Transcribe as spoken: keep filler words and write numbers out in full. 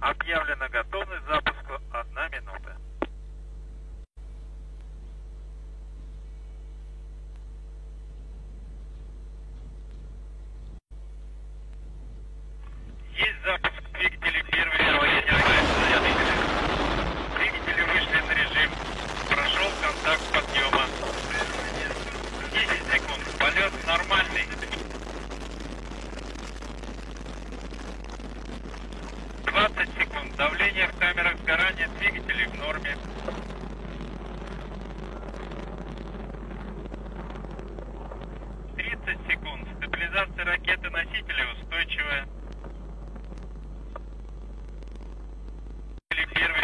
Объявлена готовность к запуску. Одна минута. Есть запуск двигателей первый. Двигатели вышли на режим. Прошел контакт подъема. десять секунд. Полет нормальный. двадцать секунд. Давление в камерах сгорания двигателей в норме. тридцать секунд. Стабилизация ракеты-носителя устойчивая. Первый